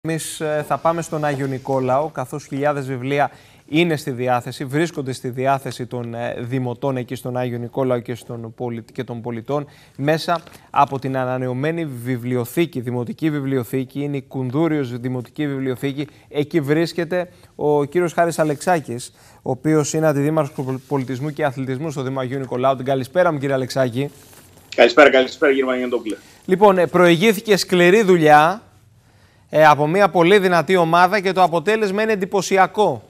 Εμείς θα πάμε στον Άγιο Νικόλαο, καθώς χιλιάδες βιβλία είναι στη διάθεση, βρίσκονται στη διάθεση των δημοτών εκεί στον Άγιο Νικόλαο και των πολιτών μέσα από την ανανεωμένη βιβλιοθήκη, δημοτική βιβλιοθήκη, είναι η Κουνδούριος Δημοτική Βιβλιοθήκη. Εκεί βρίσκεται ο κύριος Χάρης Αλεξάκης, ο οποίος είναι αντιδήμαρχος πολιτισμού και αθλητισμού στο Δήμο Αγίου Νικολάου. Την καλησπέρα μου, κύριε Αλεξάκη. Καλησπέρα κύριε Μαγεντόπουλε. Λοιπόν, προηγήθηκε σκληρή δουλειά από μια πολύ δυνατή ομάδα και το αποτέλεσμα είναι εντυπωσιακό.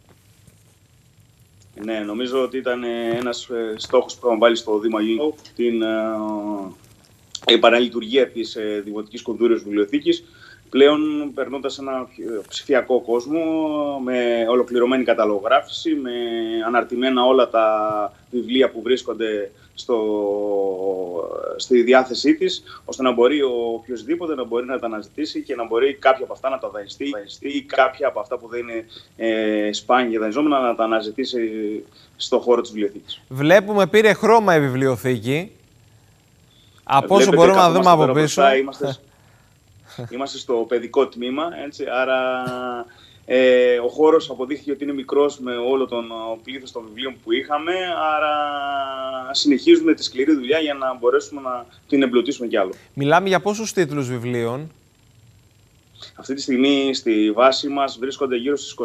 Ναι, νομίζω ότι ήταν ένας στόχος που είχαμε βάλει στο Δήμο Αγίου, την επαναλειτουργία της Δημοτικής Κουνδούριος Βιβλιοθήκης, πλέον περνώντας ένα ψηφιακό κόσμο με ολοκληρωμένη καταλογογράφηση, με αναρτημένα όλα τα βιβλία που βρίσκονται στη διάθεσή της, ώστε να μπορεί οποιοσδήποτε να μπορεί να τα αναζητήσει και να μπορεί κάποια από αυτά να τα δανειστεί ή κάποια από αυτά που δεν είναι σπάνια δανειζόμενα να τα αναζητήσει στον χώρο της βιβλιοθήκης. Βλέπουμε πήρε χρώμα η βιβλιοθήκη. Από όσο μπορούμε να δούμε από πίσω. Είμαστε στο παιδικό τμήμα, έτσι, άρα ο χώρος αποδείχθηκε ότι είναι μικρός με όλο τον πλήθος των βιβλίων που είχαμε, άρα συνεχίζουμε τη σκληρή δουλειά για να μπορέσουμε να την εμπλουτίσουμε κι άλλο. Μιλάμε για πόσους τίτλους βιβλίων? Αυτή τη στιγμή στη βάση μας βρίσκονται γύρω στις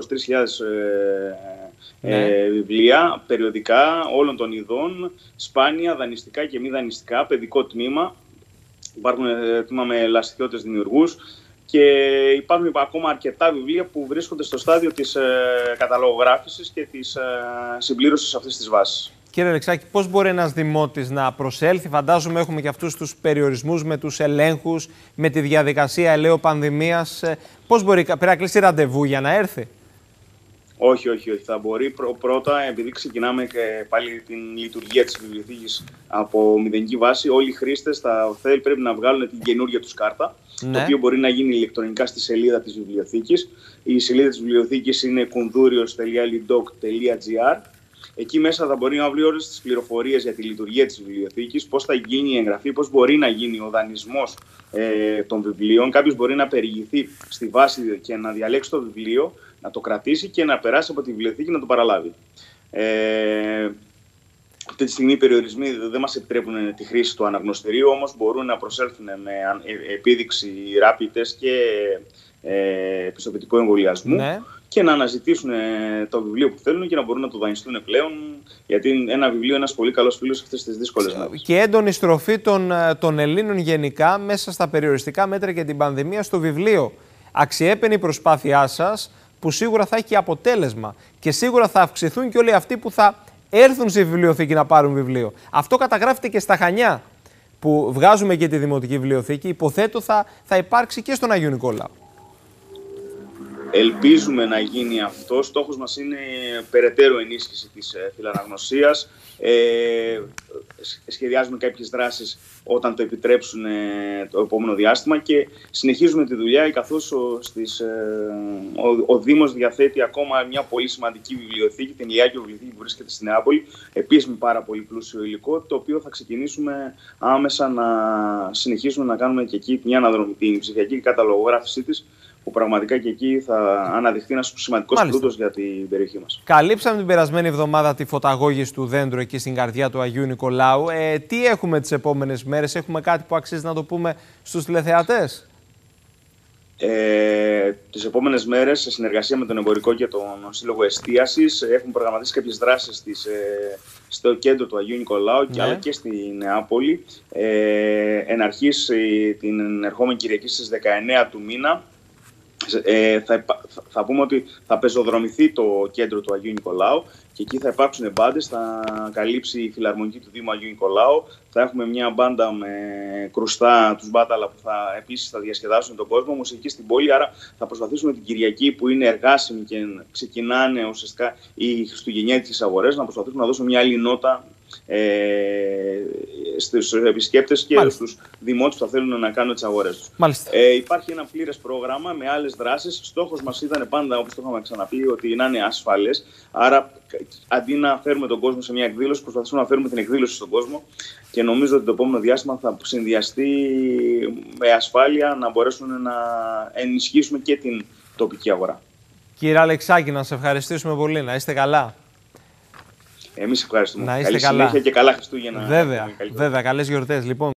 23.000 βιβλία, περιοδικά, όλων των ειδών, σπάνια, δανειστικά και μη δανειστικά, παιδικό τμήμα. Υπάρχουν τμήμα με λαστιχιώτες δημιουργούς και υπάρχουν ακόμα αρκετά βιβλία που βρίσκονται στο στάδιο της καταλογογράφησης και της συμπλήρωσης αυτής της βάσης. Κύριε Αλεξάκη, πώς μπορεί ένας δημότης να προσέλθει? Φαντάζομαι έχουμε και αυτούς τους περιορισμούς με τους ελέγχους, με τη διαδικασία ελαίου πανδημίας. Πώς μπορεί, πρέπει να κλείσει ραντεβού για να έρθει? Όχι. Θα μπορεί πρώτα, επειδή ξεκινάμε και πάλι την λειτουργία της βιβλιοθήκης από μηδενική βάση, όλοι οι χρήστες πρέπει να βγάλουν την καινούργια τους κάρτα, το οποίο μπορεί να γίνει ηλεκτρονικά στη σελίδα της βιβλιοθήκης. Η σελίδα της βιβλιοθήκης είναι kundurios.lidoc.gr. Εκεί μέσα θα μπορεί να βρει όλες τις πληροφορίες για τη λειτουργία της βιβλιοθήκης, πώς θα γίνει η εγγραφή, πώς μπορεί να γίνει ο δανεισμός των βιβλίων. Κάποιος μπορεί να περιηγηθεί στη βάση και να διαλέξει το βιβλίο, να το κρατήσει και να περάσει από τη βιβλιοθήκη να το παραλάβει. Αυτή τη στιγμή οι περιορισμοί δεν μας επιτρέπουν τη χρήση του αναγνωστηρίου, όμως μπορούν να προσέλθουν με επίδειξη rapid test και πιστοποιητικό εμβολιασμού και να αναζητήσουν το βιβλίο που θέλουν και να μπορούν να το δανειστούν πλέον, γιατί ένα βιβλίο είναι ένας πολύ καλός φίλος αυτές τις δύσκολες μέρες. Και έντονη στροφή των Ελλήνων γενικά μέσα στα περιοριστικά μέτρα και την πανδημία στο βιβλίο. Αξιέπαινη η προσπάθειά σας, που σίγουρα θα έχει αποτέλεσμα και σίγουρα θα αυξηθούν και όλοι αυτοί που θα έρθουν στη βιβλιοθήκη να πάρουν βιβλίο. Αυτό καταγράφεται και στα Χανιά, που βγάζουμε και τη Δημοτική Βιβλιοθήκη. Υποθέτω θα υπάρξει και στον Άγιο Νικόλαο. Ελπίζουμε να γίνει αυτό. Στόχος μας είναι περαιτέρω ενίσχυση της φιλαναγνωσίας. Σχεδιάζουμε κάποιες δράσεις όταν το επιτρέψουν το επόμενο διάστημα και συνεχίζουμε τη δουλειά, καθώς ο Δήμος διαθέτει ακόμα μια πολύ σημαντική βιβλιοθήκη, την Ηλιάκιο Βιβλιοθήκη που βρίσκεται στη Νεάπολη, επίσης με πάρα πολύ πλούσιο υλικό, το οποίο θα ξεκινήσουμε άμεσα να συνεχίσουμε να κάνουμε και εκεί μια αναδρομή, την ψηφιακή καταλογογράφησή της, που πραγματικά και εκεί θα αναδειχθεί ένας σημαντικός πλούτος για την περιοχή μας. Καλύψαμε την περασμένη εβδομάδα τη φωταγώγηση του δέντρου εκεί στην καρδιά του Αγίου Νικολάου. Τι έχουμε τις επόμενες μέρες? Έχουμε κάτι που αξίζει να το πούμε στους τηλεθεατές? Τις επόμενες μέρες, σε συνεργασία με τον Εμπορικό και τον Σύλλογο Εστίασης, έχουν προγραμματίσει κάποιες δράσεις στο κέντρο του Αγίου Νικολάου αλλά και στη Νεάπολη. Εν αρχής, την ερχόμενη Κυριακή στις 19 του μήνα, θα πούμε ότι θα πεζοδρομηθεί το κέντρο του Αγίου Νικολάου και εκεί θα υπάρξουν μπάντες, θα καλύψει η Φιλαρμονική του Δήμου Αγίου Νικολάου, θα έχουμε μια μπάντα με κρουστά, τους μπάταλα που επίσης θα διασκεδάσουν τον κόσμο, μουσική στην πόλη, άρα θα προσπαθήσουμε την Κυριακή που είναι εργάσιμη και ξεκινάνε ουσιαστικά οι χριστουγεννιάτικες αγορές, να προσπαθήσουμε να δώσουμε μια άλλη νότα στους επισκέπτες και στους δημότες που θα θέλουν να κάνουν τις αγορές τους. Υπάρχει ένα πλήρες πρόγραμμα με άλλες δράσεις. Στόχος μας ήταν πάντα, όπως το είχαμε ξαναπεί, ότι να είναι ασφαλές. Άρα, αντί να φέρουμε τον κόσμο σε μια εκδήλωση, προσπαθούμε να φέρουμε την εκδήλωση στον κόσμο και νομίζω ότι το επόμενο διάστημα θα συνδυαστεί με ασφάλεια να μπορέσουν να ενισχύσουμε και την τοπική αγορά. Κύριε Αλεξάκη, να σας ευχαριστήσουμε πολύ. Να είστε καλά. Εμείς ευχαριστούμε. Να είστε καλή καλά. Συνέχεια και καλά Χριστούγεννα. Βέβαια, καλές γιορτές. Λοιπόν.